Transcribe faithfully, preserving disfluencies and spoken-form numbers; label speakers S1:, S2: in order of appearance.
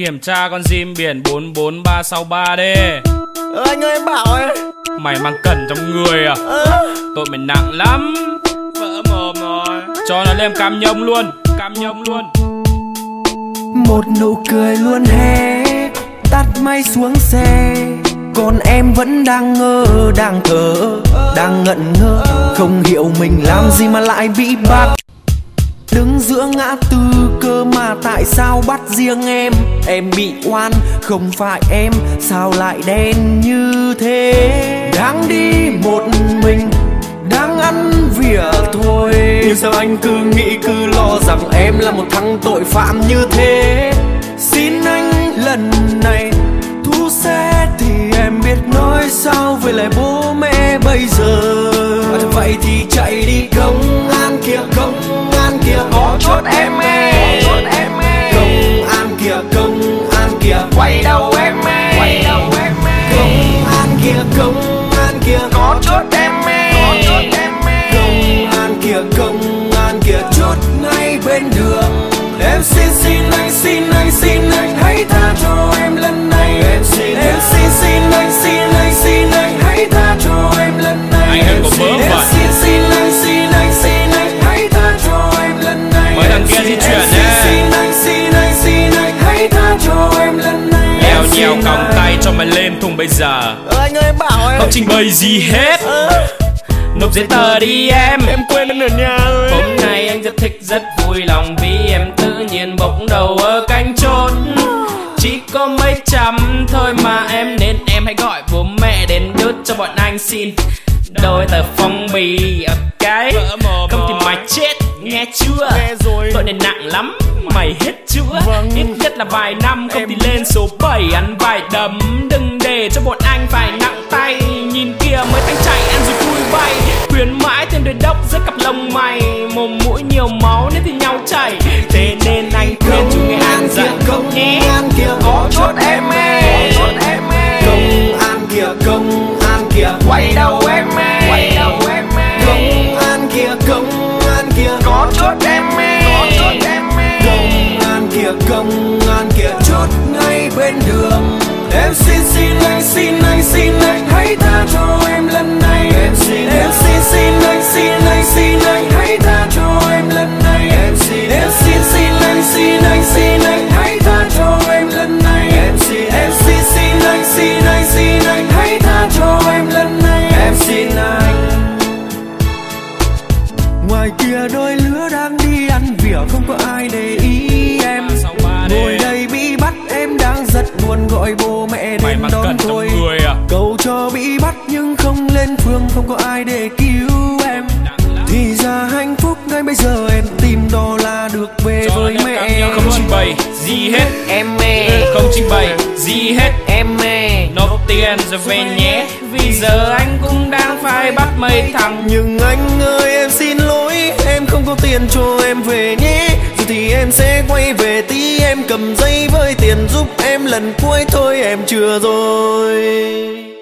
S1: Kiểm tra con sim biển bốn bốn ba sáu ba đi.
S2: Ờ, anh ơi em bảo ấy.
S1: Mày mang cẩn trong người à?
S2: Ờ.
S1: Tội mày nặng lắm. Vỡ mồm rồi. Cho nó lên cam nhông luôn. Cam nhông luôn.
S2: Một nụ cười luôn hé, tắt máy xuống xe. Còn em vẫn đang ngơ, đang thở, đang ngẩn ngơ, không hiểu mình làm gì mà lại bị bắt. Đứng giữa ngã tư cơ mà tại sao bắt riêng em? Em bị oan, không phải em, sao lại đen như thế? Đang đi một mình, đang ăn vỉa thôi, nhưng sao anh cứ nghĩ cứ lo rằng em là một thằng tội phạm như thế? Xin anh lần này thu xe thì em biết nói sao với lại bố mẹ bây giờ. Vậy thì chạy đi công an kìa, công an kìa, có chốt em ơi. Công an kìa, công an kìa, quay đầu em ơi. Công an kìa, công an kìa, có chốt em ơi. Công an kìa, công an kìa, chốt ngay bên đường. Em xin xin anh, xin anh, xin anh, hãy tha cho em lần này. Em xin, em xin xin anh, xin anh, xin anh, hãy tha cho em lần này.
S1: Anh đừng có bớ
S2: Em
S1: vậy.
S2: xin xin anh, xin anh, xin anh, hãy tha cho em lần này.
S1: Mấy thằng kia di chuyển nè.
S2: Xin anh, xin anh, xin anh, hãy tha cho em lần này.
S1: Nheo nheo còng tay cho mày lên thùng bây giờ.
S2: Ờ, anh ơi em bảo em.
S1: Không trình bày gì hết.
S2: Ờ.
S1: Nộp giấy tờ đi em.
S2: Em quên anh ở nhà rồi.
S1: Hôm nay anh rất thích rất vui lòng vì em tự nhiên bốc đầu ở cánh chốt. Chỉ có mấy trăm thôi mà em, nên em hãy gọi bố mẹ đến đốt cho bọn anh xin đôi tờ phong bì ở cái. Không thì mày chết, nghe chưa?
S2: Nghe rồi.
S1: Tội này nặng lắm, mày hết chữa.
S2: Vâng.
S1: Ít nhất là vài năm, không thì lên số bảy ăn vài đấm. Đừng để cho bọn anh phải nặng tay. Nhìn kìa mấy thằng chạy ăn rồi cùi bay. Khuyến mãi thêm đôi đốc rất cặp lông mày. Mồm mũi nhiều máu nên thì nhau chảy. Thế nên anh khuyên chú nghe an dặn
S2: công
S1: nhé.
S2: an kìa, có chốt em ơi. Công an kìa, công an kìa, quay đầu em ơi. Công an kìa, công an kìa, có chốt em ơi. Công an kìa, công an kìa, chốt ngay bên đường. Em xin xin anh, xin anh, xin anh, hãy tha cho em lần này. Em xin, em xin xin anh, xin anh, xin anh, hãy tha cho em lần này. Em xin, em xin xin anh, xin anh, xin anh, hãy tha cho em lần này. Em xin, em xin xin anh, xin anh, xin anh, hãy tha cho em lần này. Em xin anh. Ngoài kia đôi lứa đang đi ăn vỉa, không có ai để ý em. Ngồi đây bị bắt em đang rất buồn, gọi bố mẹ đến đón tôi.
S1: À?
S2: Cầu cho bị bắt nhưng không lên phường, không có ai để cứu em. Thì ra hạnh phúc ngay bây giờ em tìm đó là được về
S1: Cho
S2: với mẹ.
S1: không trình bày gì hết
S2: Em ơi.
S1: Không trình bày gì hết
S2: Em ơi.
S1: nộp tiền rồi về nhé. Vì giờ anh cũng đang phải bắt mấy thằng.
S2: Nhưng anh ơi em xin lỗi, em không có tiền cho em về nhé. Rồi thì em sẽ quay về tí, em cầm giấy với tiền giúp em lần cuối thôi, em chưa rồi.